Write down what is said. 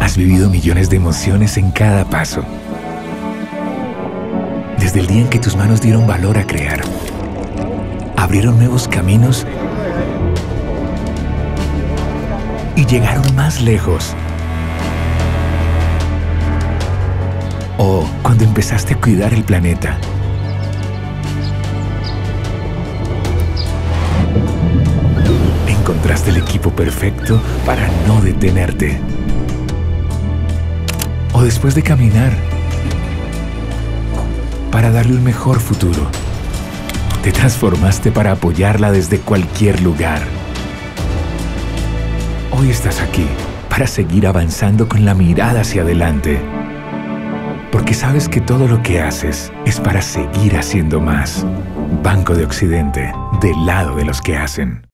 Has vivido millones de emociones en cada paso. Desde el día en que tus manos dieron valor a crear, abrieron nuevos caminos y llegaron más lejos. O cuando empezaste a cuidar el planeta. Encontraste el equipo perfecto para no detenerte. O después de caminar, para darle un mejor futuro. Te transformaste para apoyarla desde cualquier lugar. Hoy estás aquí para seguir avanzando con la mirada hacia adelante. Porque sabes que todo lo que haces es para seguir haciendo más. Banco de Occidente, del lado de los que hacen.